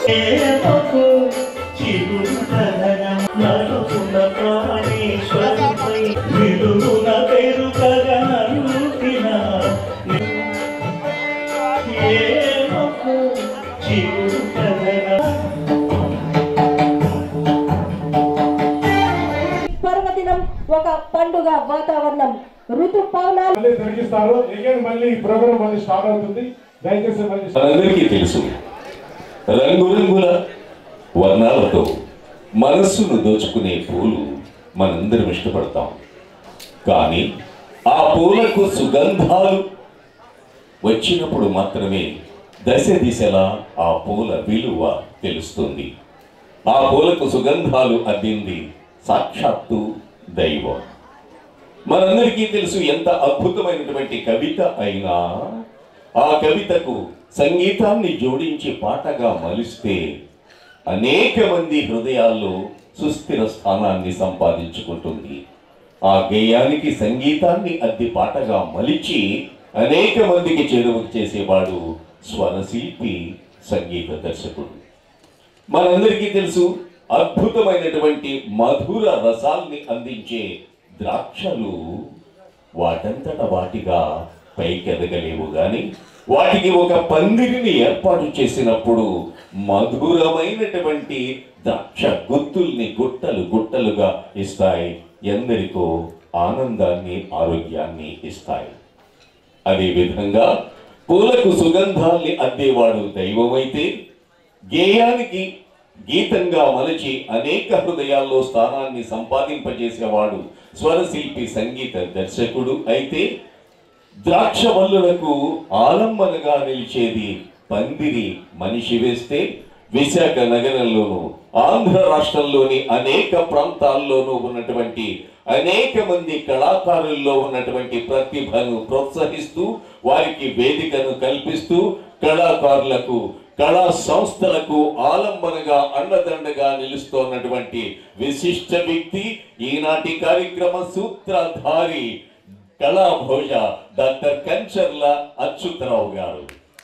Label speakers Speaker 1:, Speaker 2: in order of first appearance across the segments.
Speaker 1: పర్వదినం ఒక పండుగ వాతావరణం ఋతుపవనాలు
Speaker 2: తొలగిస్తారు. మళ్ళీ ప్రోగ్రామ్ మళ్ళీ స్టార్ట్ అవుతుంది. దయచేసి
Speaker 3: అందరికీ తెలుసు, రంగురంగుల వర్ణాలతో మనస్సును దోచుకునే పూలు మనందరం ఇష్టపడతాం. కానీ ఆ పూలకు సుగంధాలు వచ్చినప్పుడు మాత్రమే దశ దిశలా ఆ పూల విలువ తెలుస్తుంది. ఆ పూలకు సుగంధాలు అద్దింది సాక్షాత్తు దైవం. మనందరికీ తెలుసు, ఎంత అద్భుతమైనటువంటి కవిత అయినా ఆ కవితకు సంగీతాన్ని జోడించి పాటగా మలిస్తే అనేక మంది హృదయాల్లో సుస్థిర స్థానాన్ని సంపాదించుకుంటుంది. ఆ గేయానికి సంగీతాన్ని అద్ది పాటగా మలిచి అనేక మందికి చేరువకు చేసేవాడు స్వరశిల్పి, సంగీత దర్శకుడు. మనందరికీ తెలుసు, అద్భుతమైనటువంటి మధుర రసాల్ని అందించే ద్రాక్షలు వాటంతట వాటిగా పైకెదగలేవు, కానీ వాటికి ఒక పందిరిని ఏర్పాటు చేసినప్పుడు మధురమైనటువంటి ద్రాక్ష గుత్తుల్ని గుట్టలు గుట్టలుగా ఇస్తాయి. ఎందరికో ఆనందాన్ని, ఆరోగ్యాన్ని ఇస్తాయి. అదేవిధంగా పూలకు సుగంధాల్ని అద్దేవాడు దైవమైతే, గేయానికి గీతంగా మలచి అనేక హృదయాల్లో స్థానాన్ని సంపాదింపజేసేవాడు స్వరశిల్పి, సంగీత దర్శకుడు అయితే, ద్రాక్ష వల్లులకు ఆలంబనగా నిలిచేది పందిరి మనిషి వేస్తే విశాఖ నగరంలోను, ఆంధ్ర రాష్ట్రంలోని అనేక ప్రాంతాల్లోనూ ఉన్నటువంటి అనేక మంది కళాకారుల్లో ఉన్నటువంటి ప్రతిభను ప్రోత్సహిస్తూ వారికి వేదికను కల్పిస్తూ కళాకారులకు, కళా సంస్థలకు ఆలంబనగా అండదండగా నిలుస్తున్నటువంటి విశిష్ట వ్యక్తి, ఈనాటి కార్యక్రమ సూత్రధారి, కళాభోజ డాక్టర్ కంచర్ల అచ్యుతరావు గారు.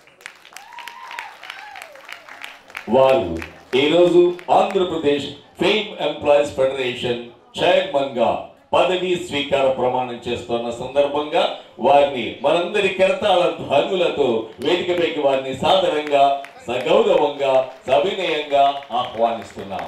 Speaker 3: వారు ఈరోజు Andhra Pradesh film employees federation chairman గా పదవీ స్వీకార ప్రమాణం చేస్తున్న సందర్భంగా వారిని మనందరి కరతాళ ధ్వనులతో వేదికపైకి వారిని సాదరంగా, సగౌరవంగా, సవినయంగా ఆహ్వానిస్తున్నాం.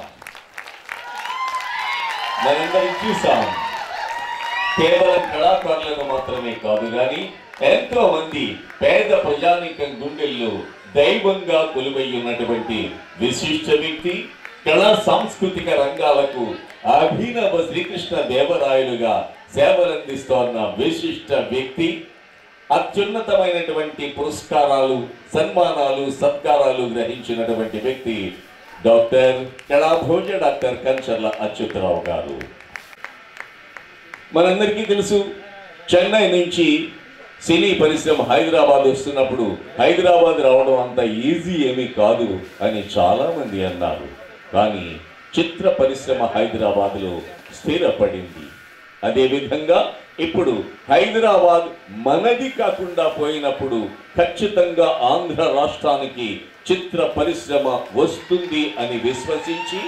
Speaker 3: మనందరం చూసాం, కేవలం కళాకారులను మాత్రమే కాదు కానీ ఎంతో మంది పేద ప్రజానీకం గుండెల్లో దైవంగా కొలువై ఉన్నటువంటి విశిష్ట వ్యక్తి, కళా సాంస్కృతిక రంగాలకు అభినవ శ్రీకృష్ణ దేవరాయలుగా సేవలందిస్తోన్న విశిష్ట వ్యక్తి, అత్యున్నతమైనటువంటి పురస్కారాలు, సన్మానాలు, సత్కారాలు గ్రహించినటువంటి వ్యక్తి డాక్టర్ కళాభోజ డాక్టర్ కంచర్ల అచ్యుతరావు గారు. మనందరికీ తెలుసు, చెన్నై నుంచి సినీ పరిశ్రమ హైదరాబాద్ వస్తున్నప్పుడు హైదరాబాద్ రావడం అంత ఈజీ ఏమీ కాదు అని చాలామంది అన్నారు. కానీ చిత్ర పరిశ్రమ హైదరాబాద్లో స్థిరపడింది. అదేవిధంగా ఇప్పుడు హైదరాబాద్ మనది కాకుండా పోయినప్పుడు ఖచ్చితంగా ఆంధ్ర రాష్ట్రానికి చిత్ర పరిశ్రమ వస్తుంది అని విశ్వసించి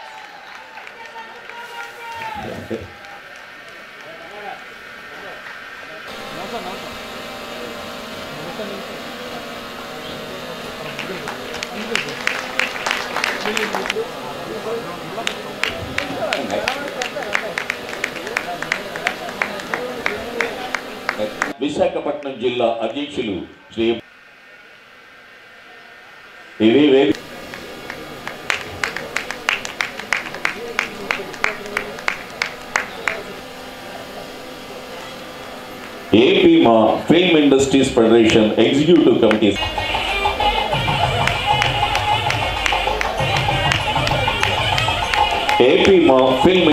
Speaker 3: విశాఖపట్నం జిల్లా అధ్యక్షులు శ్రీ ఏపీ మా film industries federation executive committee AP మా ఫిల్మ్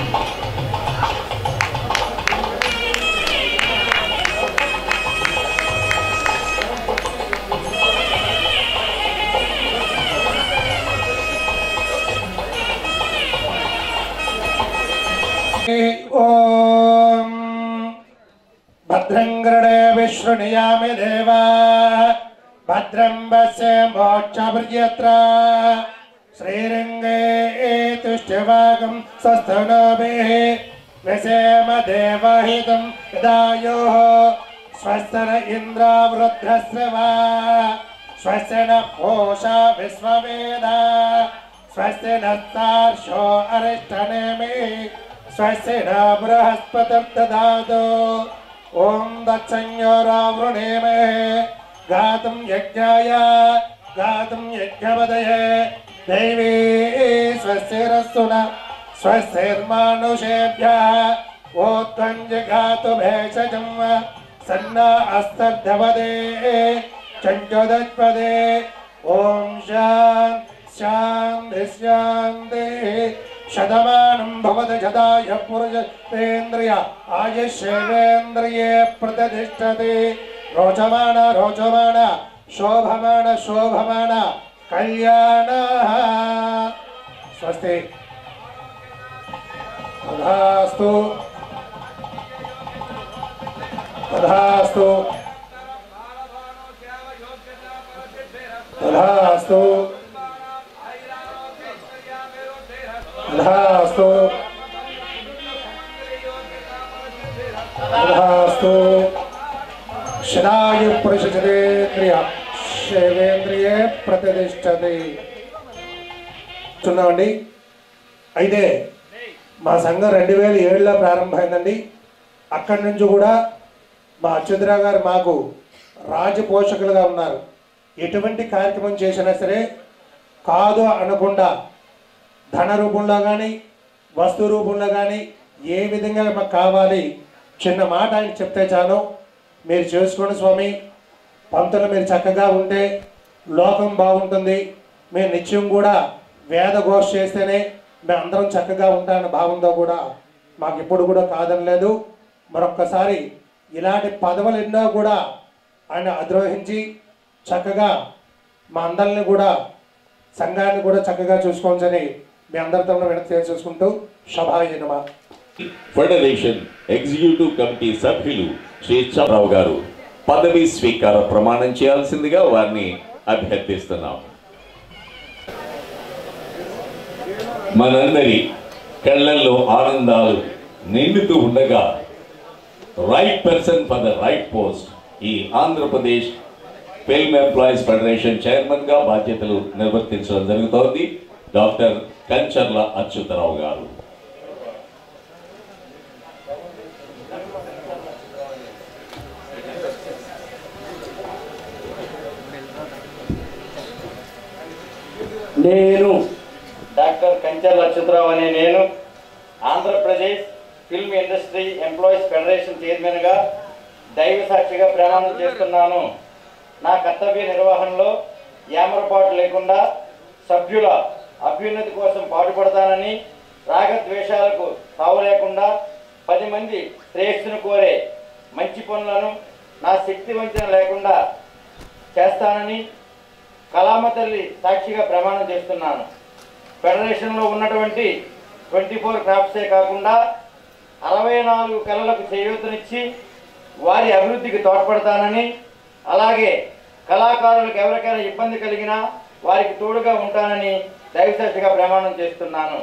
Speaker 2: ఓం భద్రం గరుడే విష్ణునియామి దేవా భద్రం వస్య మోక్షభృత్యత్ర
Speaker 4: श्रीरंगे तुष्टवागं स्वस्तनोभिः व्यसेम देवहितं यदायुः स्वस्तर इन्द्रो वृद्धश्रवा स्वस्य न पूषा विश्ववेदा स्वस्य नस्तार्षो अरिष्टनेमि स्वस्य न बृहस्पतिर्ददातु ॐ दत्संयोरावृणेमहे गातुं यज्ञाय गातुं यज्ञपदये दैवी स्वस्तिरस्तु न स्वस्तिर्मानुषेभ्यः ऊर्ध्वं जगातु भेषजं सन्ना अस्तर्धपदे चञ्चोदत्पदे ॐ शान्ति शतमानं भवति शताय पुरुषेन्द्रिय आयुष्येवेन्द्रिये प्रतिष्ठति रोचमाण शोभमाण कल्याणः स्वस्ति तथास्तु तथास्तु तथास्तु तथास्तु तथास्तु शतायु पुरुषेन्द्रिय శైవేంద్రియే ప్రతిష్టతి చూడండి. అయితే మా సంఘం 2007లో ప్రారంభమైందండి. అక్కడి నుంచి కూడా మా అచ్యుతరావు గారు మాకు రాజపోషకులుగా ఉన్నారు. ఎటువంటి కార్యక్రమం చేసినా సరే కాదు అనకుండా ధన రూపంలో కానీ వస్తు రూపంలో కానీ ఏ విధంగా మాకు కావాలి చిన్న మాట ఆయన చెప్తే చాలు, మీరు చేసుకోండి స్వామి, పంతులు మీరు చక్కగా ఉంటే లోకం బాగుంటుంది, మేము నిత్యం కూడా వేద ఘోష చేస్తేనే మేము అందరం చక్కగా ఉంటామన్న భావంతో కూడా మాకు ఎప్పుడు కూడా కాదనలేదు. మరొక్కసారి ఇలాంటి పదవులు ఎన్నో కూడా ఆయన అధిరోహించి చక్కగా మా అందరిని కూడా సంఘాన్ని కూడా చక్కగా చూసుకోవచ్చని మీ అందరితో వినతి చేసుకుంటూ సభాయ నమః.
Speaker 3: ఫెడరేషన్ ఎగ్జిక్యూటివ్ కమిటీ సభ్యులు శ్రీ చంద్రరావు గారు పదవి స్వీకార ప్రమాణం చేయాల్సిందిగా వారిని అభ్యర్థిస్తున్నాం. మనందరి కళ్ళల్లో ఆనందాలు నిండుతూ ఉండగా right person for the right post ఈ Andhra Pradesh film employees federation chairman గా బాధ్యతలు నిర్వర్తించడం జరుగుతోంది డాక్టర్ కంచర్ల అచ్యుతరావు గారు.
Speaker 5: నేను డాక్టర్ కంచర్ల అచ్యుతరావు అనే నేను Andhra Pradesh film industry employees federation చైర్మన్గా దైవ సాక్షిగా ప్రమాణం చేస్తున్నాను. నా కర్తవ్య నిర్వహణలో యామరపాటు లేకుండా సభ్యుల అభ్యున్నతి కోసం పాటుపడతానని, రాగద్వేషాలకు తావు లేకుండా 10 మంది శ్రేయస్సును కోరే మంచి పనులను నా శక్తి వంచన లేకుండా చేస్తానని కళామ తల్లి సాక్షిగా ప్రమాణం చేస్తున్నాను. ఫెడరేషన్లో ఉన్నటువంటి 24 క్రాఫ్ట్సే కాకుండా 64 కళలకు చేయూతనిచ్చి వారి అభివృద్ధికి తోడ్పడతానని, అలాగే కళాకారులకు ఎవరికైనా ఇబ్బంది కలిగినా వారికి తోడుగా ఉంటానని దైవసాక్షిగా ప్రమాణం చేస్తున్నాను.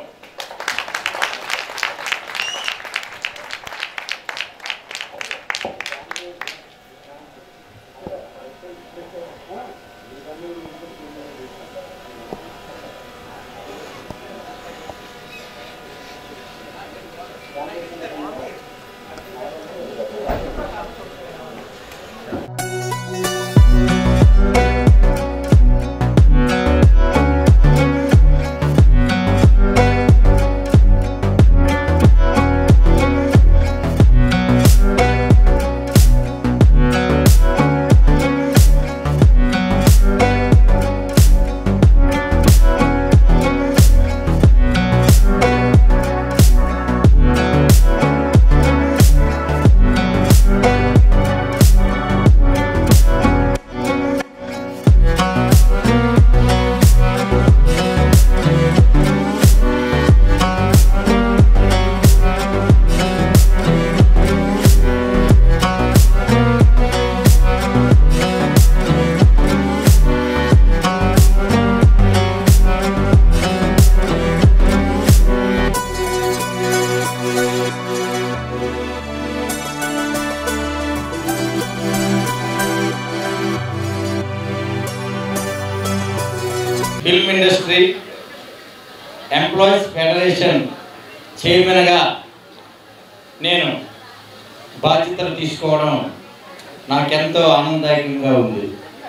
Speaker 5: ఫిల్మ్ ఇండస్ట్రీ ఎంప్లాయీస్ ఫెడరేషన్ చైర్మన్గా నేను బాధ్యతలు తీసుకోవడం నాకెంతో ఆనందదాయకంగా ఉంది.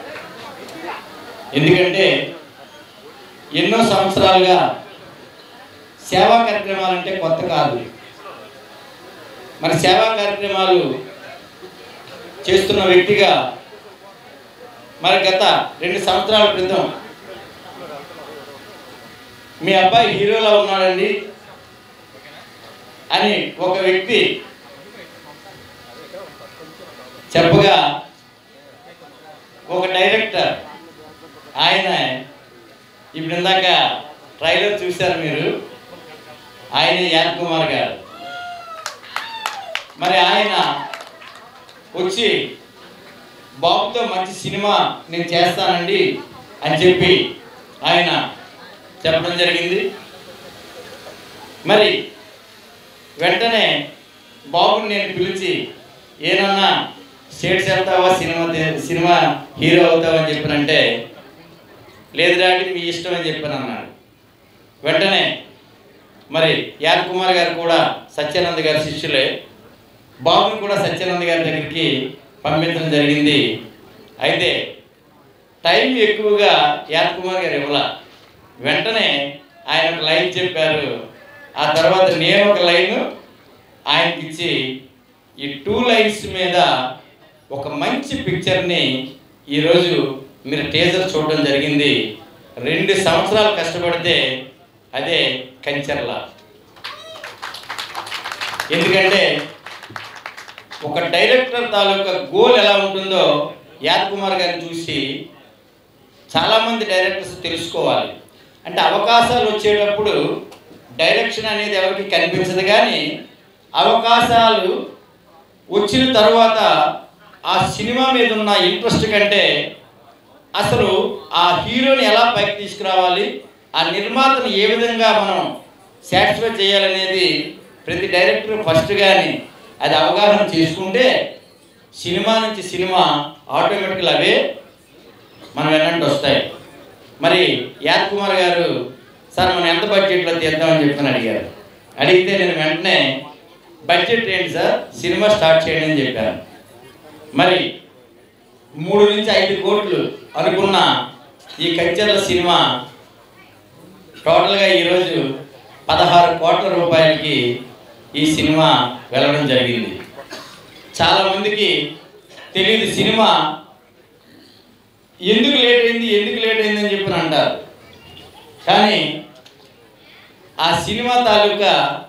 Speaker 5: ఎందుకంటే ఎన్నో సంవత్సరాలుగా సేవా కార్యక్రమాలు అంటే కొత్త కాదు. మరి సేవా కార్యక్రమాలు చేస్తున్న వ్యక్తిగా మరి గత 2 సంవత్సరాల క్రితం మీ అబ్బాయి హీరోలా ఉన్నాడండి అని ఒక వ్యక్తి చెప్పగా ఒక డైరెక్టర్ ఆయన ఇప్పుడు ఇందాక ట్రైలర్ చూశారు మీరు, ఆయన యాద్ కుమార్ గారు. మరి ఆయన వచ్చి బాబుతో మంచి సినిమా నేను చేస్తానండి అని చెప్పి ఆయన చెప్పడం జరిగింది. మరి వెంటనే బాబుని నేను పిలిచి ఏనన్నా స్టేట్స్ వెళ్తావా, సినిమా హీరో అవుతావా అని చెప్పానంటే లేదు డాడీ మీ ఇష్టం అని చెప్పాను అన్నాడు. వెంటనే మరి యాద్ కుమార్ గారు కూడా సత్యానంద్ గారి శిష్యులే, బాబుని కూడా సత్యానంద్ గారి దగ్గరికి పంపించడం జరిగింది. అయితే టైం ఎక్కువగా యాద్ కుమార్ గారు ఇవ్వాల. వెంటనే ఆయన ఒక లైన్ చెప్పారు. ఆ తర్వాత నేను ఒక లైన్ ఆయనకి ఇచ్చి ఈ 2 లైన్స్ మీద ఒక మంచి పిక్చర్ని ఈరోజు మీరు టీజర్ చూడడం జరిగింది. 2 సంవత్సరాలు కష్టపడితే అదే కంచర్ల. ఎందుకంటే ఒక డైరెక్టర్ తాలూకా గోల్ ఎలా ఉంటుందో యాద్ కుమార్ గారిని చూసి చాలామంది డైరెక్టర్స్ తెలుసుకోవాలి. అంటే అవకాశాలు వచ్చేటప్పుడు డైరెక్షన్ అనేది ఎవరికి కనిపించదు, కానీ అవకాశాలు వచ్చిన తర్వాత ఆ సినిమా మీద ఉన్న ఇంట్రెస్ట్ కంటే అసలు ఆ హీరోని ఎలా పైకి తీసుకురావాలి, ఆ నిర్మాతను ఏ విధంగా మనం సాటిస్ఫై చేయాలనేది ప్రతి డైరెక్టర్ ఫస్ట్ కానీ అది అవగాహన చేసుకుంటే సినిమా నుంచి సినిమా ఆటోమేటిక్గా అవే మనం వెనంటే వస్తాయి. మరి యాద్ కుమార్ గారు సార్ మనం ఎంత బడ్జెట్లో తీద్దామని చెప్పని అడిగారు. అడిగితే నేను వెంటనే బడ్జెట్ ఏంటి సార్, సినిమా స్టార్ట్ చేయండి అని చెప్పాను. మరి 3 నుంచి 5 కోట్లు అనుకున్న ఈ కంచర్ల సినిమా టోటల్గా ఈరోజు 16 కోట్ల రూపాయలకి ఈ సినిమా వెళ్ళడం జరిగింది. చాలామందికి తెలియదు సినిమా ఎందుకు లేట్ అయింది అని చెప్పి అంటారు. కానీ ఆ సినిమా తాలూకా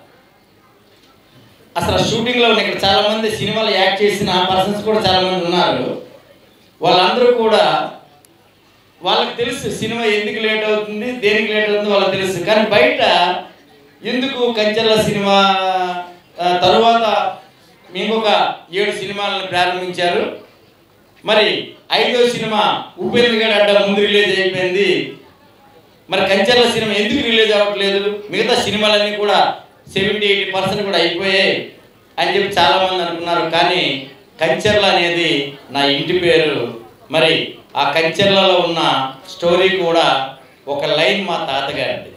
Speaker 5: అసలు షూటింగ్లో ఉన్న ఇక్కడ చాలామంది సినిమాలు యాక్ట్ చేసిన పర్సన్స్ కూడా చాలామంది ఉన్నారు. వాళ్ళందరూ కూడా వాళ్ళకి తెలుసు సినిమా ఎందుకు లేట్ అవుతుంది, దేనికి లేట్ అవుతుంది వాళ్ళకి తెలుసు. కానీ బయట ఎందుకు కంచెల సినిమా తరువాత ఇంకొక 7 సినిమాలను ప్రారంభించారు. మరి 5వ సినిమా ఉపేంద్ర గడ్ అడ్డ ముందు రిలీజ్ అయిపోయింది. మరి కంచెల సినిమా ఎందుకు రిలీజ్ అవ్వట్లేదు, మిగతా సినిమాలన్నీ కూడా 70-80% కూడా అయిపోయాయి అని చెప్పి చాలామంది అనుకున్నారు. కానీ కంచెర్ల అనేది నా ఇంటి పేరు. మరి ఆ కంచెర్లలో ఉన్న స్టోరీ కూడా ఒక లైన్ మా తాతగారిది.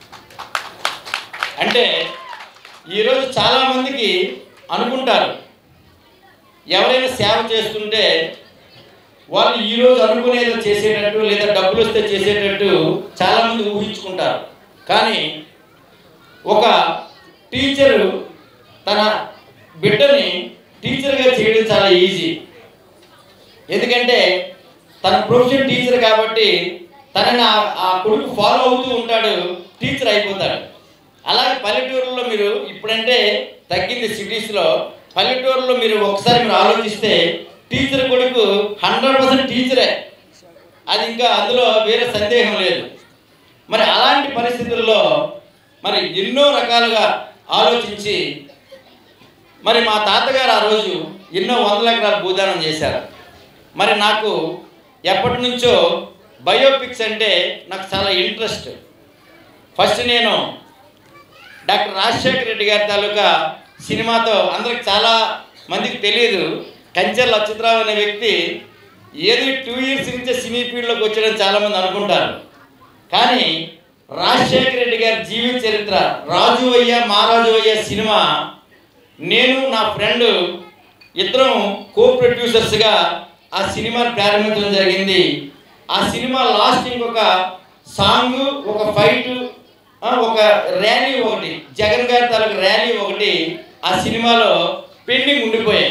Speaker 5: అంటే ఈరోజు చాలామందికి అనుకుంటారు ఎవరైనా సేవ చేస్తుంటే వాళ్ళు ఈరోజు అనుకునేదో చేసేటట్టు లేదా డబ్బులు వస్తే చేసేటట్టు చాలామంది ఊహించుకుంటారు. కానీ ఒక టీచరు తన బిడ్డని టీచర్గా చేయడం చాలా ఈజీ. ఎందుకంటే తన ప్రొఫెషన్ టీచర్ కాబట్టి తనని ఆ కొడుకు ఫాలో అవుతూ ఉంటాడు, టీచర్ అయిపోతాడు. అలాగే పల్లెటూరులో మీరు ఇప్పుడంటే తగ్గింది, సిటీస్లో పల్లెటూరులో మీరు ఒకసారి మీరు ఆలోచిస్తే టీచర్ కొడుకు 100% టీచరే, అది ఇంకా అందులో వేరే సందేహం లేదు. మరి అలాంటి పరిస్థితుల్లో మరి ఎన్నో రకాలుగా ఆలోచించి మరి మా తాతగారు ఆ రోజు ఎన్నో 100 ఎకరాలు భూదానం చేశారు. మరి నాకు ఎప్పటి నుంచో బయోపిక్స్ అంటే నాకు చాలా ఇంట్రెస్ట్. ఫస్ట్ నేను డాక్టర్ రాజశేఖర రెడ్డి గారి తాలూకా సినిమాతో అందరికి చాలా మందికి తెలియదు, కంచెల అచ్యుతరావు అనే వ్యక్తి ఏది 2 ఇయర్స్ నుంచే సినీ ఫీల్డ్లోకి వచ్చాడని చాలామంది అనుకుంటారు. కానీ రాజశేఖర రెడ్డి గారి జీవిత చరిత్ర రాజు అయ్యా మహారాజు అయ్యా సినిమా నేను నా ఫ్రెండ్ ఇద్దరం కో ప్రొడ్యూసర్స్గా ఆ సినిమాని ప్రారంభించడం జరిగింది. ఆ సినిమా లాస్ట్ ఇంకొక సాంగ్, ఒక ఫైటు, ఒక ర్యాలీ ఒకటి, జగన్ గారి తాలూకు ర్యాలీ ఒకటి ఆ సినిమాలో పెండింగ్ ఉండిపోయాయి.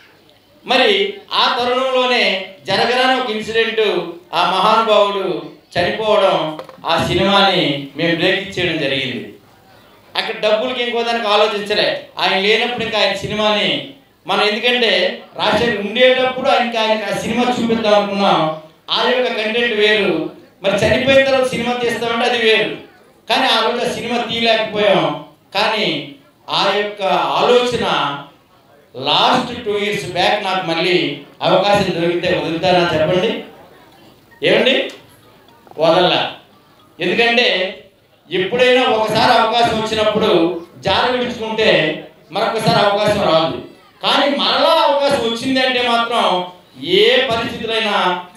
Speaker 5: మరి ఆ తరుణంలోనే జరగరాని ఒక ఇన్సిడెంట్, ఆ మహానుభావుడు చనిపోవడం, ఆ సినిమాని మేము బ్రేక్ ఇచ్చేయడం జరిగింది. అక్కడ డబ్బులకి ఇంకో దానికి ఆలోచించలే. ఆయన లేనప్పుడు ఇంకా ఆయన సినిమాని మనం, ఎందుకంటే రాజశేఖర్ ఉండేటప్పుడు ఆయనకి ఆ సినిమా చూపిద్దాం అనుకున్నాం. ఆ యొక్క కంటెంట్ వేరు, మరి చనిపోయిన తర్వాత సినిమా తీస్తామంటే అది వేరు. కానీ ఆ రోజు ఆ సినిమా తీయలేకపోయాం. కానీ ఆ యొక్క ఆలోచన లాస్ట్ 2 years బ్యాక్ నాకు మళ్ళీ అవకాశం దొరికితే వదులుతారా చెప్పండి? ఏమండి? వదల్లా. ఎందుకంటే ఎప్పుడైనా ఒకసారి అవకాశం వచ్చినప్పుడు జార విడుచుకుంటే మరొకసారి అవకాశం రాదు. కానీ మరలా అవకాశం వచ్చింది అంటే మాత్రం ఏ పరిస్థితులైనా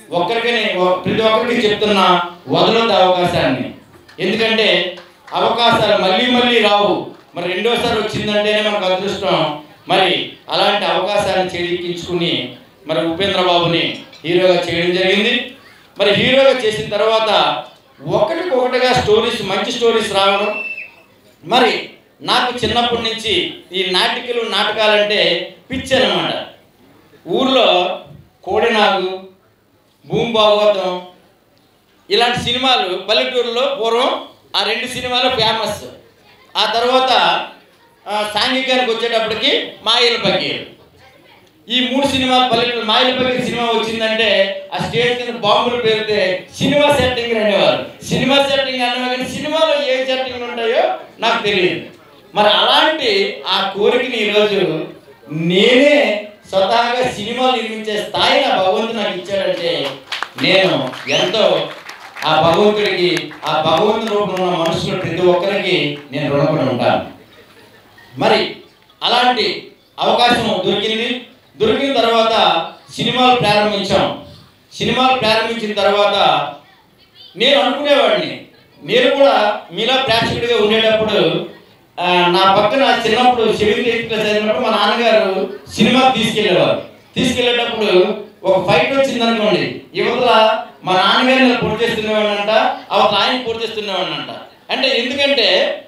Speaker 5: ప్రతి ఒక్కరికి చెప్తున్నా, వదలొద్దు అవకాశాన్ని. ఎందుకంటే అవకాశాలు మళ్ళీ మళ్ళీ రావు. మరి రెండోసారి వచ్చిందంటేనే మనకు అదృష్టం. మరి అలాంటి అవకాశాన్ని చేజిక్కించుకుని మరి ఉపేంద్ర బాబుని హీరోగా చేయడం జరిగింది. మరి హీరోగా చేసిన తర్వాత ఒకటికొకటిగా స్టోరీస్, మంచి స్టోరీస్ రావడం. మరి నాకు చిన్నప్పటి నుంచి ఈ నాటకాలంటే పిచ్చి అన్నమాట. ఊర్లో కోడినాగు, భూమి భాగవతం ఇలాంటి సినిమాలు పల్లెటూరులో పూర్వం ఆ 2 సినిమాలు ఫేమస్. ఆ తర్వాత సాంఘికానికి వచ్చేటప్పటికి మాయల పకీర్. ఈ 3 సినిమాలు పల్లెటూరు. మాయల పకీర్ సినిమా వచ్చిందంటే ఆ స్టేజ్ కింద బాంబులు పేరితే సినిమా సెట్టింగ్ అనేవారు. సినిమా సెట్టింగ్ అన్నవా, కానీ సినిమాలో ఏ సెట్టింగ్లు ఉంటాయో నాకు తెలియదు. మరి అలాంటి ఆ కోరికని ఈరోజు నేనే స్వతహాగా సినిమాలు నిర్మించే స్థాయి నా భగవంతుడు నాకు ఇచ్చాడంటే నేను ఎంతో ఆ భగవంతుడికి, ఆ భగవంతుని రూపంలో ఉన్న మనుషులు ప్రతి ఒక్కరికి నేను రుణపడి ఉంటాను. మరి అలాంటి అవకాశం దొరికిన తర్వాత సినిమాలు ప్రారంభించాం. సినిమాలు ప్రారంభించిన తర్వాత నేను అనుకునేవాడిని, నేను కూడా మీలా ప్రేక్షకుడిగా ఉండేటప్పుడు నా పక్కన చిన్నప్పుడు 7th 8th క్లాస్ చదివినప్పుడు మా నాన్నగారు సినిమాకి తీసుకెళ్ళేటప్పుడు ఒక ఫైట్ వచ్చింది అనుకోండి, యువతల మా నాన్నగారిని నేను పూర్తి చేస్తున్నవాడినంట, అవతల ఆయన పూర్తి చేస్తున్నవాడినంట. అంటే ఎందుకంటే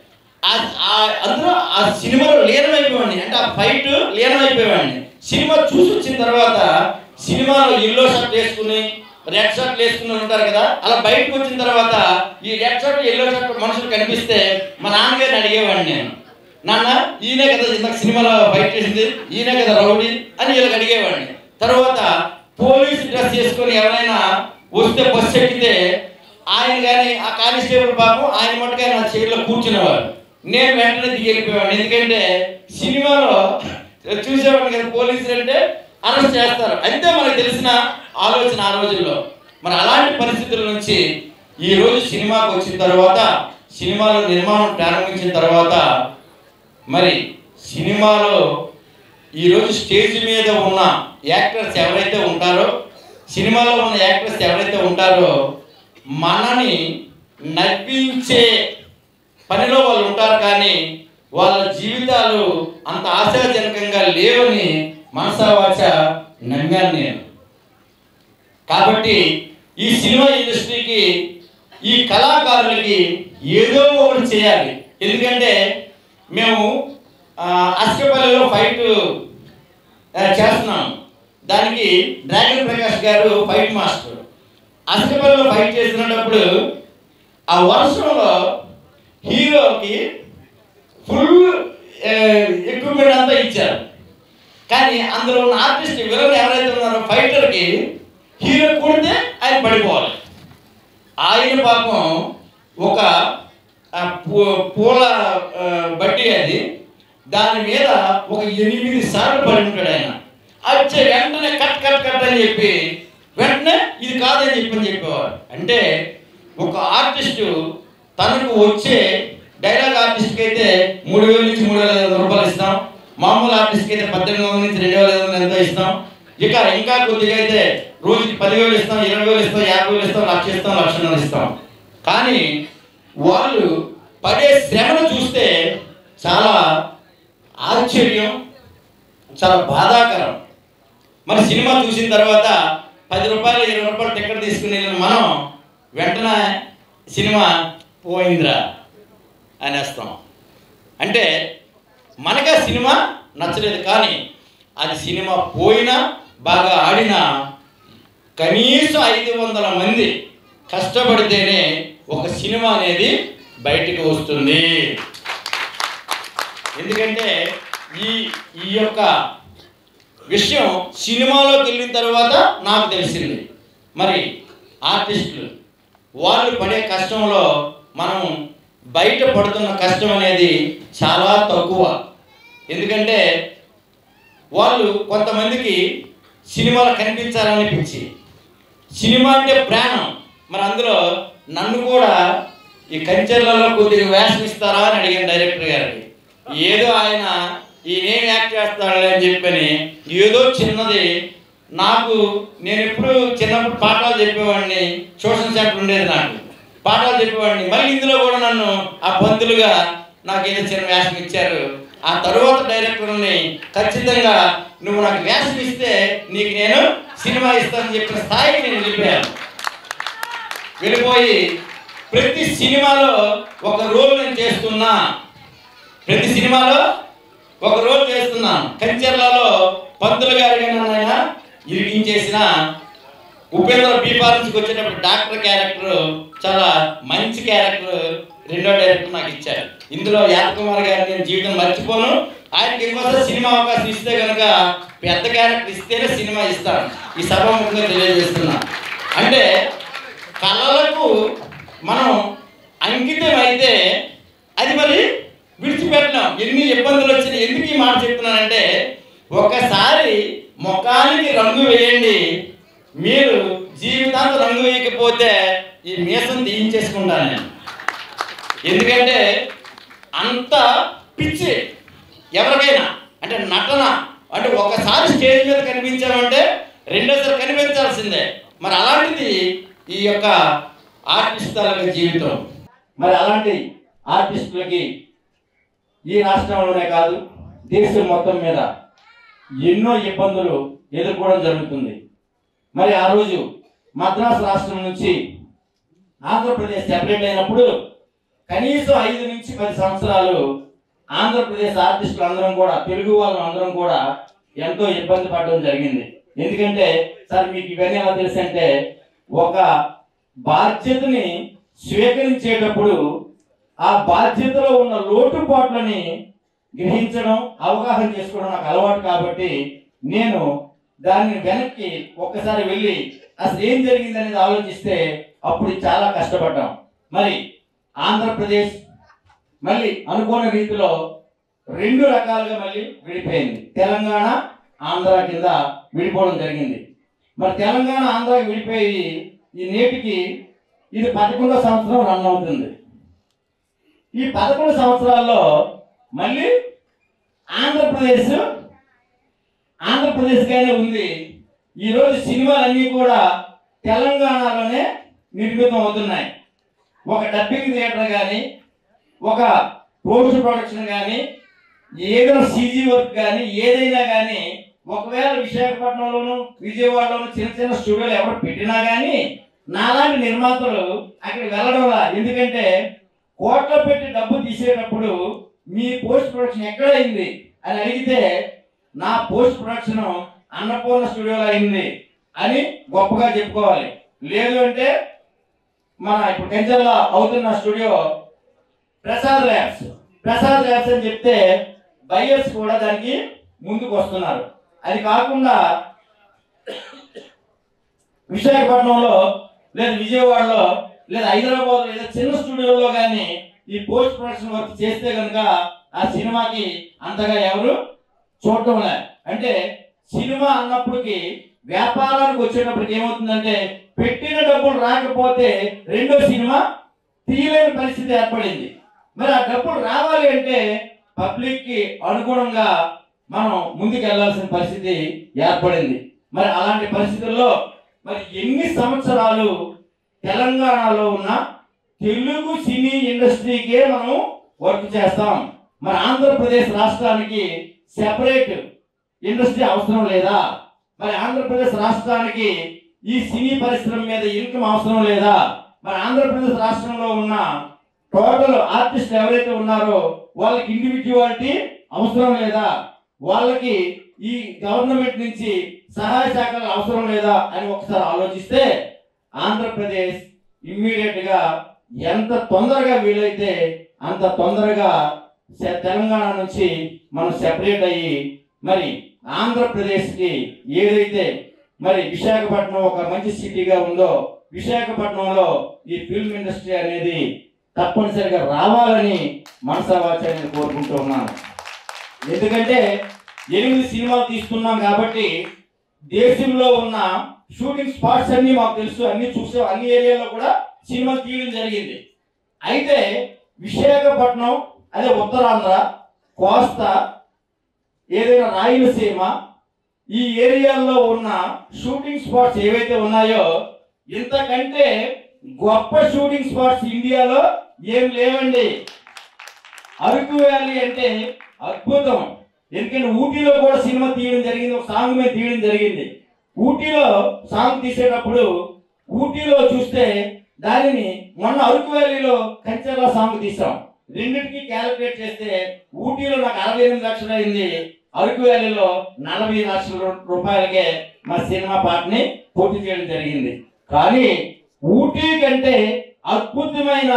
Speaker 5: అందులో ఆ సినిమాలో లీనమైపోయాడిని, అంటే ఆ ఫైట్ లీనమైపోయేవాడిని. సినిమా చూసి వచ్చిన తర్వాత సినిమాలో ఎల్లో షర్ట్ వేసుకుని రెడ్ షర్ట్ వేసుకుని ఉంటారు కదా, అలా బయటకు వచ్చిన తర్వాత ఈ రెడ్ షర్ట్ ఎల్లో షర్ట్ మనుషులు కనిపిస్తే మా నాన్నగారిని అడిగేవాడిని నేను, నాన్న ఈయనే కదా ఇంతకు సినిమాలో ఫైట్ చేసింది, ఈయనే కదా రౌడీ అని వీళ్ళకి అడిగేవాడిని. తర్వాత పోలీసు డ్రెస్ చేసుకొని ఎవరైనా వస్తే బస్సు ఎక్కితే ఆయన కానీ ఆ కానిస్టేబుల్ పాపం ఆయన మట్టుగా నా చైర్లో కూర్చునేవారు. నేను వెంటనే దిగి వెళ్ళిపోయేవాడిని. ఎందుకంటే సినిమాలో చూసేవాడిని కదా పోలీసులు అంటే అరెస్ట్ చేస్తారు, అంతే మనకు తెలిసిన ఆలోచన ఆ రోజుల్లో. మరి అలాంటి పరిస్థితుల నుంచి ఈరోజు సినిమాకి వచ్చిన తర్వాత, సినిమాలో నిర్మాణం ప్రారంభించిన తర్వాత, మరి సినిమాలో ఈరోజు స్టేజ్ మీద ఉన్న యాక్టర్స్ ఎవరైతే ఉంటారో, సినిమాలో ఉన్న యాక్టర్స్ ఎవరైతే ఉంటారో మనని నవ్వించే పనిలో వాళ్ళు ఉంటారు. కానీ వాళ్ళ జీవితాలు అంత ఆశాజనకంగా లేవని మనసావాచ నమ్మాను నేను. కాబట్టి ఈ సినిమా ఇండస్ట్రీకి, ఈ కళాకారులకి ఏదో ఒకటి చేయాలి. ఎందుకంటే మేము అస్కపల్లిలో ఫైట్ చేస్తున్నాం. దానికి డ్రాగన్ ప్రకాష్ గారు ఫైట్ మాస్టర్. అస్కపల్లిలో ఫైట్ చేస్తున్నప్పుడు ఆ వర్షంలో హీరోకి ఫుల్ ఎక్విప్మెంట్ అంతా ఇచ్చారు. కానీ అందులో ఉన్న ఆర్టిస్ట్ విలన్ ఎవరైతే ఉన్నారో ఫైటర్కి హీరో కొడితే ఆయన పడిపోవాలి. ఆయన పాపం ఒక పూల బడ్డీ అది, దాని మీద ఒక 8 సార్లు పడి ఉంటాడు ఆయన. వచ్చే వెంటనే కట్ కట్ కట్ అని చెప్పి వెంటనే ఇది కాదని చెప్పేవారు. అంటే ఒక ఆర్టిస్టు తనకు వచ్చే డైలాగ్ ఆర్టిస్ట్కి అయితే 3,000 నుంచి 3,500 రూపాయలు ఇస్తాం, మామూలు ఆర్టిస్ట్కి అయితే 18,000 నుంచి 2,500 ఎంతో ఇస్తాం. ఇంకా కొద్దిగా అయితే రోజుకి 10,000 ఇస్తాం, 20,000 ఇస్తాం, 50,000 ఇస్తాం, 1,00,000 ఇస్తాం, 1,50,000 ఇస్తాం. కానీ వాళ్ళు పడే శ్రమను చూస్తే చాలా ఆశ్చర్యం, చాలా బాధాకరం. మరి సినిమా చూసిన తర్వాత 10 రూపాయలు 20 రూపాయలు టికెట్ తీసుకుని మనం వెంటనే సినిమా పోయిందిరా అనేస్తాం. అంటే మనకు ఆ సినిమా నచ్చలేదు, కానీ అది సినిమా పోయినా బాగా ఆడినా కనీసం 500 మంది కష్టపడితేనే ఒక సినిమా అనేది బయటికి వస్తుంది. ఎందుకంటే ఈ యొక్క విషయం సినిమాలోకి వెళ్ళిన తర్వాత నాకు తెలిసింది. మరి ఆర్టిస్టులు వాళ్ళు పడే కష్టంలో మనం బయట పడుతున్న కష్టం అనేది చాలా తక్కువ. ఎందుకంటే వాళ్ళు కొంతమందికి సినిమాలు కనిపించాలనిపించి సినిమా అంటే ప్రాణం. మరి అందులో నన్ను కూడా ఈ కంచెర్లలో కొద్దిగా వేషం ఇస్తారా అని అడిగాను డైరెక్టర్ గారికి. ఏదో ఆయన నేను యాక్ట్ చేస్తాడులే అని చెప్పని ఏదో చిన్నది నేను ఎప్పుడు చిన్నప్పుడు పాఠాలు చెప్పేవాడిని, ట్యూషన్ సెంటర్ ఉండేది, నాకు పాఠాలు చెప్పేవాడిని. మళ్ళీ ఇందులో కూడా నన్ను ఆ పంతులుగా నాకు ఏదో చిన్న వేషం ఇచ్చారు. ఆ తరువాత డైరెక్టర్ని ఖచ్చితంగా నువ్వు నాకు వేషం ఇస్తే నీకు నేను సినిమా ఇస్తానని చెప్పిన స్థాయికి నేను వెళ్ళిపోయి ప్రతి సినిమాలో ఒక రోల్ నేను చేస్తున్నా. ప్రతి సినిమాలో ఒక రోల్ చేస్తున్నాను. కంచెర్లలో పంతులు గారిగా ఆయన ఇరిగించేసిన ఉపేంద్ర బీఫార్మసీకి వచ్చేటప్పుడు డాక్టర్ క్యారెక్టర్ చాలా మంచి క్యారెక్టర్ రెండో డైరెక్టర్ నాకు ఇచ్చారు. ఇందులో యాదకుమార్ గారు నేను జీవితం మర్చిపోను. ఆయనకి ఇంకోసారి సినిమా అవకాశం ఇస్తే కనుక పెద్ద క్యారెక్టర్ ఇస్తేనే సినిమా ఇస్తాను. ఈ సభాముఖంగా తెలియజేస్తున్నా. అంటే కళలకు మనం అంకితం అయితే అది మరి విడిచిపెట్టలేం. ఎన్ని ఇబ్బందులు వచ్చినా ఎందుకు ఈ మాట చెప్తున్నానంటే, ఒకసారి ముఖానికి రంగు వేయండి, మీరు జీవితాంతం రంగు వేయకపోతే ఈ మీసం తీయించేసుకుంటాను నేను. ఎందుకంటే అంత పిచ్చి ఎవరికైనా. అంటే నటన అంటే ఒకసారి స్టేజ్ మీద కనిపించామంటే రెండోసారి కనిపించాల్సిందే. మరి అలాంటిది ఈ యొక్క ఆర్టిస్టుల జీవితం. మరి అలాంటి ఆర్టిస్టులకి ఈ రాష్ట్రంలోనే కాదు దేశం మొత్తం మీద ఎన్నో ఇబ్బందులు ఎదుర్కోవడం జరుగుతుంది. మరి ఆ రోజు మద్రాసు రాష్ట్రం నుంచి ఆంధ్రప్రదేశ్ సెపరేట్ అయినప్పుడు కనీసం 5 నుంచి 10 సంవత్సరాలు ఆంధ్రప్రదేశ్ ఆర్టిస్టులు అందరం కూడా, తెలుగు వాళ్ళు అందరం కూడా ఎంతో ఇబ్బంది పడడం జరిగింది. ఎందుకంటే సార్ మీకు ఇవన్నీ ఎలా తెలుసు అంటే, ఒక బాధ్యతని స్వీకరించేటప్పుడు ఆ బాధ్యతలో ఉన్న లోటుపాట్లని గ్రహించడం, అవగాహన చేసుకోవడం నాకు అలవాటు. కాబట్టి నేను దాన్ని వెనక్కి ఒక్కసారి వెళ్ళి అసలు ఏం జరిగింది అనేది ఆలోచిస్తే అప్పుడు చాలా కష్టపడ్డాం. మరి ఆంధ్రప్రదేశ్ మళ్ళీ అనుకోని రీతిలో 2 రకాలుగా మళ్ళీ విడిపోయింది. తెలంగాణ ఆంధ్ర కింద విడిపోవడం జరిగింది. మరి తెలంగాణ ఆంధ్ర విడిపోయి ఈ నేటికి ఇది 11వ సంవత్సరం రన్ అవుతుంది. ఈ 11 సంవత్సరాల్లో మళ్ళీ ఆంధ్రప్రదేశ్గానే ఉంది. ఈరోజు సినిమాలన్నీ కూడా తెలంగాణలోనే నిర్మితం అవుతున్నాయి. ఒక డబ్బింగ్ థియేటర్ కానీ, ఒక పోస్ట్ ప్రొడక్షన్ కానీ, ఏదైనా సీజీ వర్క్ కానీ, ఏదైనా కానీ ఒకవేళ విశాఖపట్నంలోను విజయవాడలోను చిన్న చిన్న స్టూడియోలు ఎవరు పెట్టినా కానీ నాలాంటి నిర్మాతలు అక్కడికి వెళ్ళడంలా. ఎందుకంటే కోట్ల పెట్టి డబ్బు తీసేటప్పుడు మీ పోస్ట్ ప్రొడక్షన్ ఎక్కడైంది అని అడిగితే నా పోస్ట్ ప్రొడక్షన్ అన్నపూర్ణ స్టూడియోలో అయింది అని గొప్పగా చెప్పుకోవాలి. లేదు అంటే మన ఇప్పుడు కంచెల్లో అవుతున్న స్టూడియో ప్రసాద్ ల్యాబ్స్ అని చెప్తే బయర్స్ కూడా దానికి ముందుకు వస్తున్నారు. అది కాకుండా విశాఖపట్నంలో లేదా విజయవాడలో లేదా హైదరాబాద్ లేదా చిన్న స్టూడియోలో కానీ ఈ పోస్ట్ ప్రొడక్షన్ వర్క్ చేస్తే కనుక ఆ సినిమాకి అంతగా ఎవరు చూడటం లే. అంటే సినిమా అన్నప్పటికీ వ్యాపారానికి వచ్చేటప్పటికి ఏమవుతుందంటే పెట్టిన డబ్బులు రాకపోతే రెండో సినిమా తీయలేని పరిస్థితి ఏర్పడింది. మరి ఆ డబ్బులు రావాలి అంటే పబ్లిక్ కి అనుగుణంగా మనం ముందుకు వెళ్లాల్సిన పరిస్థితి ఏర్పడింది. మరి అలాంటి పరిస్థితుల్లో మరి ఎన్ని సంవత్సరాలు తెలంగాణలో ఉన్న తెలుగు సినీ ఇండస్ట్రీకే మనం వర్క్ చేస్తాం. మరి ఆంధ్రప్రదేశ్ రాష్ట్రానికి సెపరేట్ ఇండస్ట్రీ అవసరం లేదా? మరి ఆంధ్రప్రదేశ్ రాష్ట్రానికి ఈ సినీ పరిశ్రమ మీద ఇన్కమ్ అవసరం లేదా? మరి ఆంధ్రప్రదేశ్ రాష్ట్రంలో ఉన్న టోటల్ ఆర్టిస్ట్ ఎవరైతే ఉన్నారో వాళ్ళకి ఇండివిజువాలిటీ అవసరం లేదా? వాళ్ళకి ఈ గవర్నమెంట్ నుంచి సహాయ సహకారాలు అవసరం లేదా అని ఒకసారి ఆలోచిస్తే ఆంధ్రప్రదేశ్ ఇమ్మీడియట్ గా ఎంత తొందరగా వీలైతే అంత తొందరగా తెలంగాణ నుంచి మనం సెపరేట్ అయ్యి మరి ఆంధ్రప్రదేశ్కి ఏదైతే మరి విశాఖపట్నం ఒక మంచి సిటీగా ఉందో విశాఖపట్నంలో ఈ ఫిల్మ్ ఇండస్ట్రీ అనేది తప్పనిసరిగా రావాలని మనసావాచార్యని కోరుకుంటూ ఉన్నాను. ఎందుకంటే 8 సినిమాలు తీసుకున్నాం కాబట్టి దేశంలో ఉన్న షూటింగ్ స్పాట్స్ అన్ని మాకు తెలుసు, అన్ని చూసే అన్ని ఏరియాలో కూడా సినిమాలు తీయడం జరిగింది. అయితే విశాఖపట్నం అదే ఉత్తరాంధ్ర కోస్తా ఏదైనా రాయలసీమ ఈ ఏరియాల్లో ఉన్న షూటింగ్ స్పాట్స్ ఏవైతే ఉన్నాయో ఇంతకంటే గొప్ప షూటింగ్ స్పాట్స్ ఇండియాలో ఏం లేవండి. అరకు వ్యాలీ అంటే అద్భుతం. ఎందుకంటే ఊటీలో కూడా సినిమా తీయడం జరిగింది, ఒక సాంగ్ మీద తీయడం జరిగింది. ఊటీలో సాంగ్ తీసేటప్పుడు ఊటీలో చూస్తే దానిని మొన్న అరకు వ్యాలీలో కంచెర్ల సాంగ్ తీసాం. రెండింటికి క్యాలిక్యులేట్ చేస్తే ఊటీలో నాకు 68 లక్షలు అయింది, అరకు వ్యాలీలో 40 లక్షల రూపాయలకే మా సినిమా పాటని పూర్తి చేయడం జరిగింది. కానీ ఊటీ కంటే అద్భుతమైన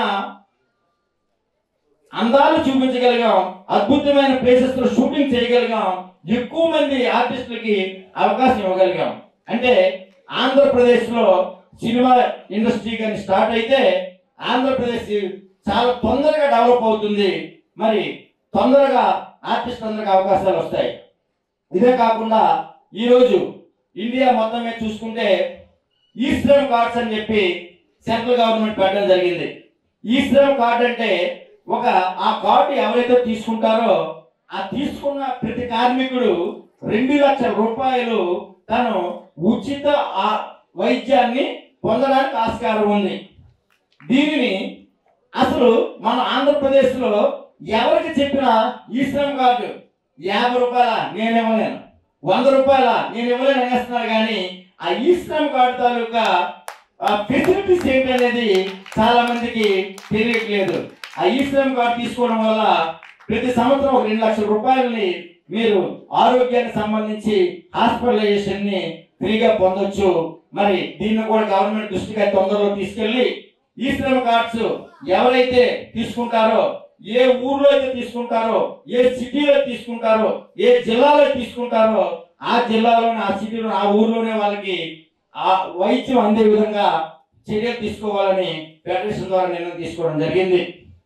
Speaker 5: అందాలు చూపించగలిగాం, అద్భుతమైన ప్లేసెస్ లో షూటింగ్ చేయగలిగాం, ఎక్కువ మంది ఆర్టిస్టులకి అవకాశం ఇవ్వగలిగాం. అంటే ఆంధ్రప్రదేశ్ లో సినిమా ఇండస్ట్రీ కానీ స్టార్ట్ అయితే ఆంధ్రప్రదేశ్ చాలా తొందరగా డెవలప్ అవుతుంది. మరి తొందరగా ఆర్టిస్ట్ అందరికి అవకాశాలు వస్తాయి. ఇదే కాకుండా ఈరోజు ఇండియా మొత్తం మీద చూసుకుంటే ఈ శ్రమ్ కార్డ్స్ అని చెప్పి సెంట్రల్ గవర్నమెంట్ పెట్టడం జరిగింది. ఈ శ్రమ్ కార్డ్ అంటే ఆ కార్డు ఎవరైతే తీసుకుంటారో ఆ తీసుకున్న ప్రతి కార్మికుడు 2 లక్షల రూపాయలు తను ఉచిత వైద్యాన్ని పొందడానికి ఆస్కారం ఉంది. దీనిని అసలు మన ఆంధ్రప్రదేశ్ లో ఎవరికి చెప్పినా ఈ శ్రమ్ కార్డు 50 రూపాయల నేను ఇవ్వలేను, 100 రూపాయల నేను ఇవ్వలేను అనేస్తున్నారు. కానీ ఆ ఈ శ్రమ్ కార్డు తాలూకా ఫెసిలిటీస్ ఏంటనేది చాలా మందికి తెలియట్లేదు. ఆ ఈ శ్రమ్ కార్డు తీసుకోవడం వల్ల ప్రతి సంవత్సరం 2 లక్షల రూపాయలని మీరు ఆరోగ్యానికి సంబంధించి హాస్పిటలైజేషన్ ని ఫ్రీగా పొందొచ్చు. మరి దీన్ని కూడా గవర్నమెంట్ దృష్టికి తొందరలో తీసుకెళ్లి ఈ శ్రమ్ కార్డ్స్ ఎవరైతే తీసుకుంటారో, ఏ ఊర్లో అయితే తీసుకుంటారో, ఏ సిటీలో తీసుకుంటారో, ఏ జిల్లాలో తీసుకుంటారో ఆ జిల్లాలోనే ఆ సిటీలో ఆ ఊర్లోనే వాళ్ళకి ఆ వైద్యం అందే విధంగా చర్యలు తీసుకోవాలని ఫెడరేషన్ ద్వారా నిర్ణయం తీసుకోవడం జరిగింది.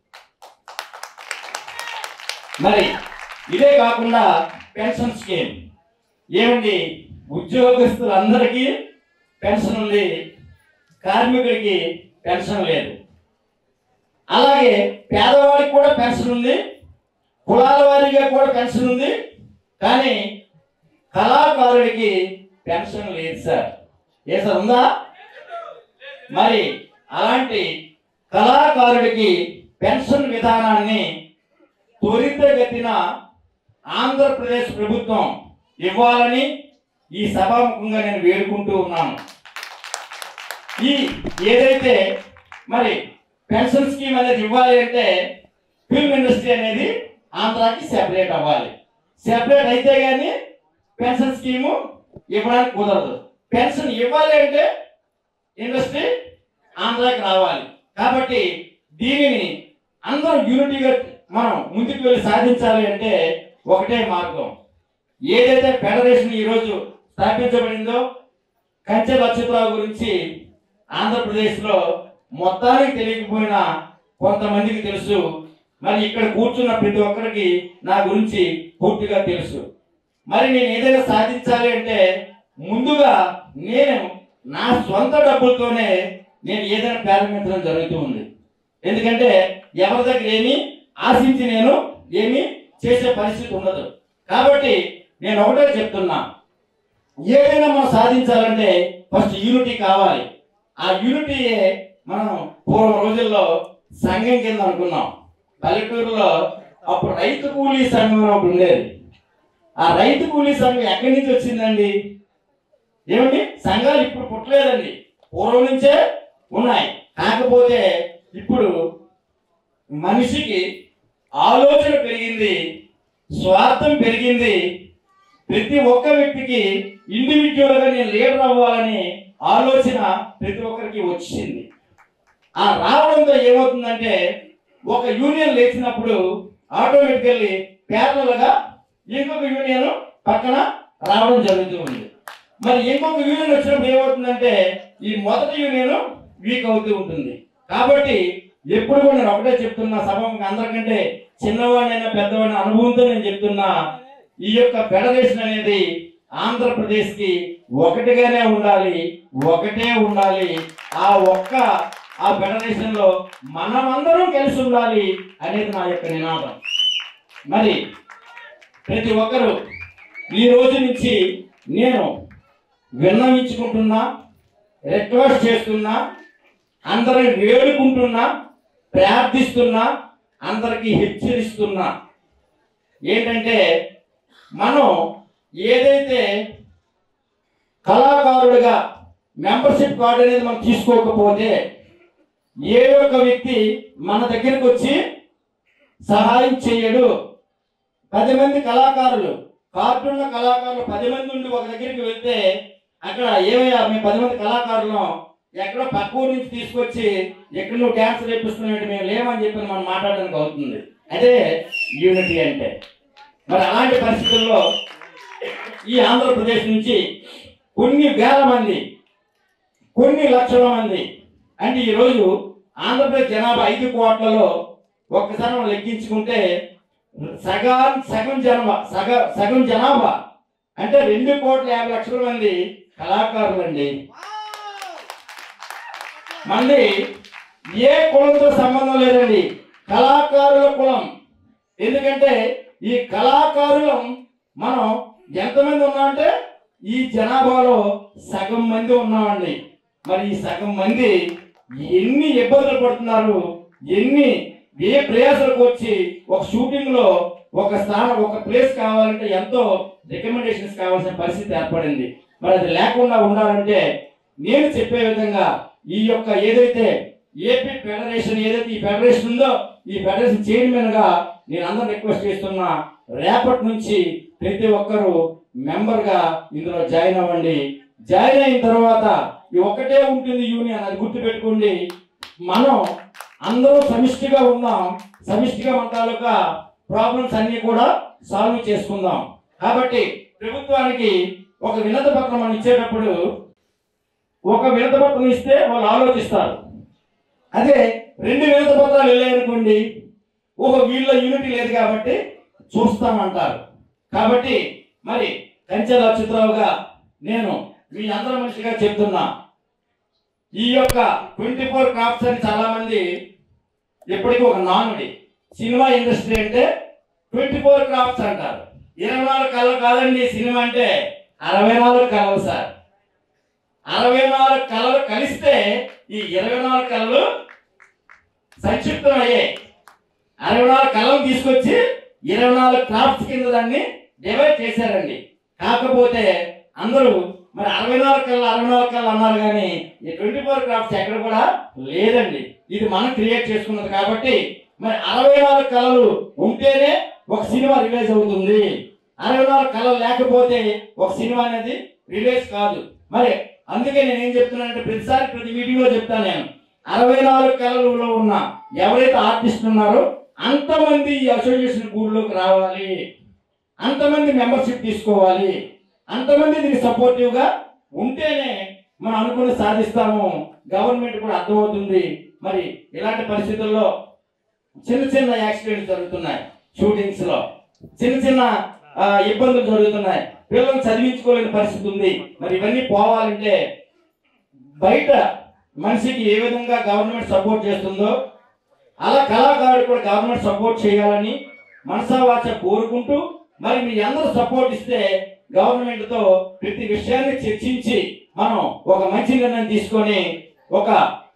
Speaker 5: మరి ఇదే కాకుండా పెన్షన్ స్కీమ్ ఏమండి, ఉద్యోగస్తులందరికీ పెన్షన్ ఉంది, కార్మికుడికి పెన్షన్ లేదు. అలాగే పేదవాడికి కూడా పెన్షన్ ఉంది, కులాల వారీగా కూడా పెన్షన్ ఉంది, కానీ కళాకారుడికి పెన్షన్ లేదు సార్. ఏ సార్ ఉందా? మరి అలాంటి కళాకారుడికి పెన్షన్ విధానాన్ని త్వరితగతిన ఆంధ్రప్రదేశ్ ప్రభుత్వం ఇవ్వాలని ఈ సభాముఖంగా నేను వేడుకుంటూ ఉన్నాను. ఈ ఏదైతే మరి పెన్షన్ స్కీమ్ అనేది ఇవ్వాలి అంటే ఫిల్మ్ ఇండస్ట్రీ అనేది ఆంధ్రాకి సెపరేట్ అవ్వాలి. సెపరేట్ అయితే కానీ పెన్షన్ స్కీము ఇవ్వడానికి కుదరదు. పెన్షన్ ఇవ్వాలి అంటే ఇండస్ట్రీ ఆంధ్రాకి రావాలి. కాబట్టి దీనిని అందరూ యూనిటీగా మనం ముందుకు వెళ్ళి సాధించాలి అంటే ఒకటే మార్గం. ఏదైతే ఫెడరేషన్ ఈరోజు స్థాపించబడిందో కంచె అచ్యుతరావు గురించి ఆంధ్రప్రదేశ్లో మొత్తానికి తెలియకపోయినా కొంతమందికి తెలుసు. మరి ఇక్కడ కూర్చున్న ప్రతి ఒక్కరికి నా గురించి పూర్తిగా తెలుసు. మరి నేను ఏదైనా సాధించాలి అంటే ముందుగా నేను నా సొంత డబ్బులతోనే నేను ఏదైనా ప్రారంభించడం జరుగుతూ ఉంది. ఎందుకంటే ఎవరి దగ్గర ఏమి ఆశించి నేను ఏమి చేసే పరిస్థితి ఉండదు. కాబట్టి నేను ఒకటే చెప్తున్నా, ఏదైనా మనం సాధించాలంటే ఫస్ట్ యూనిటీ కావాలి. ఆ యూనిటీయే మనం పూర్వం రోజుల్లో సంఘం కింద అనుకున్నాం. పల్లెటూరులో అప్పుడు రైతు కూలీ సంఘం ఒకటి ఉండేది. ఆ రైతు కూలీ సంఘం ఎక్కడి నుంచి వచ్చిందండి? ఏమండి, సంఘాలు ఇప్పుడు పుట్టలేదండి, పూర్వం నుంచే ఉన్నాయి. కాకపోతే ఇప్పుడు మనిషికి ఆలోచన పెరిగింది, స్వార్థం పెరిగింది. ప్రతి ఒక్క వ్యక్తికి ఇండివిజువల్గా నేను లీడర్ అవ్వాలని ఆలోచన ప్రతి ఒక్కరికి వచ్చింది. ఆ రావడంతో ఏమవుతుందంటే ఒక యూనియన్ లేచినప్పుడు ఆటోమేటికల్లీ ప్యారలల్గా ఇంకొక యూనియన్ పక్కన రావడం జరుగుతూ ఉంది. మరి ఇంకొక యూనియన్ వచ్చినప్పుడు ఏమవుతుందంటే ఈ మొదటి యూనియన్ వీక్ అవుతూ ఉంటుంది. కాబట్టి ఎప్పుడు కూడా నేను ఒకటే చెప్తున్నా, సభకు అందరికంటే చిన్నవాడినైనా పెద్దవాడిన అనుభవంతో నేను చెప్తున్నా, ఈ యొక్క ఫెడరేషన్ అనేది ఆంధ్రప్రదేశ్కి ఒకటిగానే ఉండాలి, ఒకటే ఉండాలి. ఆ ఫెడరేషన్ లో మనమందరం కలిసి ఉండాలి అనేది నా యొక్క నినాదం. మరి ప్రతి ఒక్కరూ ఈ రోజు నుంచి నేను విన్నవించుకుంటున్నా, రిక్వెస్ట్ చేస్తున్నా, అందరిని వేడుకుంటున్నా, ప్రార్థిస్తున్నా, అందరికీ హెచ్చరిస్తున్నా. ఏంటంటే మనం ఏదైతే కళాకారుడిగా మెంబర్షిప్ కార్డు అనేది మనం తీసుకోకపోతే ఏ ఒక్క వ్యక్తి మన దగ్గరికి వచ్చి సహాయం చేయడు. 10 మంది కళాకారులు, కార్టూన్ల కళాకారులు 10 మంది నుండి ఒక దగ్గరికి వెళ్తే అక్కడ ఏమయ్యా మేము 10 మంది కళాకారులు ఎక్కడో పక్క ఊరు నుంచి తీసుకొచ్చి ఎక్కడ నువ్వు డ్యాన్స్ నేర్పిస్తున్నట్టు మేము లేమని చెప్పి మనం మాట్లాడడానికి అవుతుంది. అదే యూనిటీ అంటే. మరి అలాంటి పరిస్థితుల్లో ఈ ఆంధ్రప్రదేశ్ నుంచి కొన్ని వేల మంది, కొన్ని లక్షల మంది, అంటే ఈరోజు ఆంధ్రప్రదేశ్ జనాభా 5 కోట్లలో ఒక్కసారి మనం లెక్కించుకుంటే సగం జనాభా అంటే 2,50,00,000 మంది కళాకారులు అండి. మంది ఏ కులంతో సంబంధం లేదండి, కళాకారుల కులం. ఎందుకంటే ఈ కళాకారులం మనం ఎంతమంది ఉన్నామంటే ఈ జనాభాలో సగం మంది ఉన్నామండి. మరి ఈ సగం మంది ఎన్ని ఇబ్బందులు పడుతున్నారు, ఏ ప్రయాసాలకు వచ్చి ఒక షూటింగ్ లో ఒక స్థానం, ఒక ప్లేస్ కావాలంటే ఎంతో రికమెండేషన్స్ కావాల్సిన పరిస్థితి ఏర్పడింది. మరి అది లేకుండా ఉండాలంటే నేను చెప్పే విధంగా ఈ యొక్క ఏదైతే ఏపీ ఫెడరేషన్ ఏదైతే ఈ ఫెడరేషన్ ఉందో ఈ ఫెడరేషన్ చైర్మన్ గా నేను అందరూ రిక్వెస్ట్ చేస్తున్నా, రేపటి నుంచి ప్రతి ఒక్కరూ మెంబర్ గా ఇందులో జాయిన్ అవ్వండి. జాయిన్ అయిన తర్వాత ఈ ఒక్కటే ఉంటుంది యూనియన్, అది గుర్తుపెట్టుకోండి. మనం అందరూ సమిష్టిగా ఉందాం, సమిష్టిగా మన తాలూకా ప్రాబ్లమ్స్ అన్ని కూడా సాల్వ్ చేసుకుందాం. కాబట్టి ప్రభుత్వానికి ఒక వినతి పత్రం మనం ఇచ్చేటప్పుడు ఒక వినతి పత్రం ఇస్తే వాళ్ళు ఆలోచిస్తారు. అదే 2 వినతి పత్రాలు వెళ్ళాయనుకోండి, వీళ్ళ యూనిటీ లేదు కాబట్టి చూస్తామంటారు. కాబట్టి మరి కంచెల అచ్యుతరావుగా నేను మీ అందరి మనిషిగా చెప్తున్నా, ఈ యొక్క 24 క్రాఫ్ట్స్ అని చాలా మంది ఎప్పటికీ ఒక నానుడి. సినిమా ఇండస్ట్రీ అంటే 24 క్రాఫ్ట్స్ అంటారు. 24 కళలు కాదండి సినిమా అంటే, 64 కళలు సార్. 64 కళలు కలిస్తే ఈ 24 కళలు సంక్షిప్తం అయ్యాయి. 64 కళలు తీసుకొచ్చి 24 క్రాఫ్ట్స్ కింద దాన్ని డివైడ్ చేశారండి. కాకపోతే అందరూ మరి 64 కళలు అన్నారు కానీ ఈ 24 క్రాఫ్ట్స్ ఎక్కడ కూడా లేదండి. ఇది మనం క్రియేట్ చేసుకున్నది. కాబట్టి మరి 64 కళలు ఉంటేనే ఒక సినిమా రిలీజ్ అవుతుంది. 64 కళలు లేకపోతే ఒక సినిమా అనేది రిలీజ్ కాదు. మరి అందుకే నేను ఏం చెప్తున్నానంటే ప్రతిసారి ప్రతి మీటింగ్ లో చెప్తాను నేను, 64 కళలలో ఉన్న ఎవరైతే ఆర్టిస్ట్ ఉన్నారో అంతమంది ఈ అసోసియేషన్ గూడ్లోకి రావాలి, అంతమంది మెంబర్షిప్ తీసుకోవాలి, అంతమంది దీనికి సపోర్టివ్ గా ఉంటేనే మనం అనుకుని సాధిస్తాము. గవర్నమెంట్ కూడా అర్థమవుతుంది. మరి ఇలాంటి పరిస్థితుల్లో చిన్న యాక్సిడెంట్స్ జరుగుతున్నాయి, షూటింగ్స్ లో చిన్న ఇబ్బందులు జరుగుతున్నాయి, పిల్లలు చదివించుకోలేని పరిస్థితి ఉంది. మరి ఇవన్నీ పోవాలంటే బయట మనిషికి ఏ విధంగా గవర్నమెంట్ సపోర్ట్ చేస్తుందో అలా కళాకారుడు కూడా గవర్నమెంట్ సపోర్ట్ చేయాలని మనసావాచ కోరుకుంటూ, మరి మీ అందరూ సపోర్ట్ ఇస్తే గవర్నమెంట్తో ప్రతి విషయాన్ని చర్చించి మనం ఒక మంచి నిర్ణయం తీసుకొని ఒక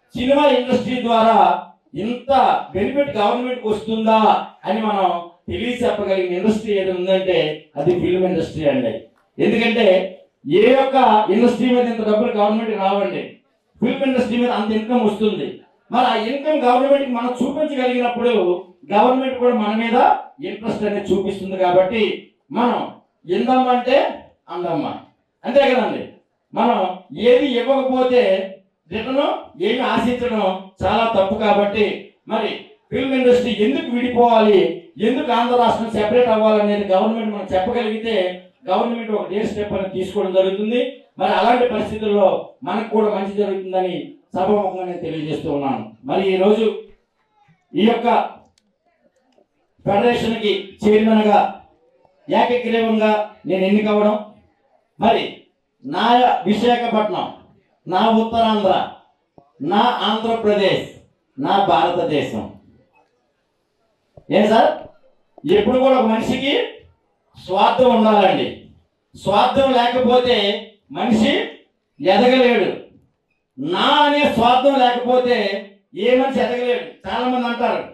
Speaker 5: సినిమా ఇండస్ట్రీ ద్వారా ఇంత బెనిఫిట్ గవర్నమెంట్కి వస్తుందా అని మనం తెలియ చెప్పగలిగిన ఇండస్ట్రీ ఏది ఉందంటే అది ఫిల్మ్ ఇండస్ట్రీ అండి. ఎందుకంటే ఏ యొక్క ఇండస్ట్రీ మీద ఇంత డబ్బులు గవర్నమెంట్కి రావండి, ఫిల్మ్ ఇండస్ట్రీ మీద అంత ఇన్కమ్ వస్తుంది. మరి ఆ ఇన్కమ్ గవర్నమెంట్కి మనం చూపించగలిగినప్పుడు గవర్నమెంట్ కూడా మన మీద ఇంట్రెస్ట్ అనేది చూపిస్తుంది. కాబట్టి మనం ఇందమ్మంటే అందమ్మ, అంతే కదండి. మనం ఏది ఇవ్వకపోతే రిటర్న్ ఏమి ఆశించడం చాలా తప్పు. కాబట్టి మరి ఫిల్మ్ ఇండస్ట్రీ ఎందుకు విడిపోవాలి, ఎందుకు ఆంధ్ర రాష్ట్రం సెపరేట్ అవ్వాలనేది గవర్నమెంట్ మనం చెప్పగలిగితే గవర్నమెంట్ ఒక డేర్ స్టెప్ అనేది తీసుకోవడం జరుగుతుంది. మరి అలాంటి పరిస్థితుల్లో మనకు కూడా మంచి జరుగుతుందని సభాముఖంగా నేను తెలియజేస్తూ ఉన్నాను. మరి ఈరోజు ఈ యొక్క ఫెడరేషన్కి చైర్మన్గా ఏకగ్రీవంగా నేను ఎన్నికవ్వడం, మరి నా విశాఖపట్నం, నా ఉత్తరాంధ్ర, నా ఆంధ్రప్రదేశ్, నా భారతదేశం. ఏం సార్, ఎప్పుడు కూడా ఒక మనిషికి స్వార్థం ఉండాలండి. స్వార్థం లేకపోతే మనిషి ఎదగలేడు. నా అనే స్వార్థం లేకపోతే ఏ మనిషి ఎదగలేడు. చాలా మంది అంటారు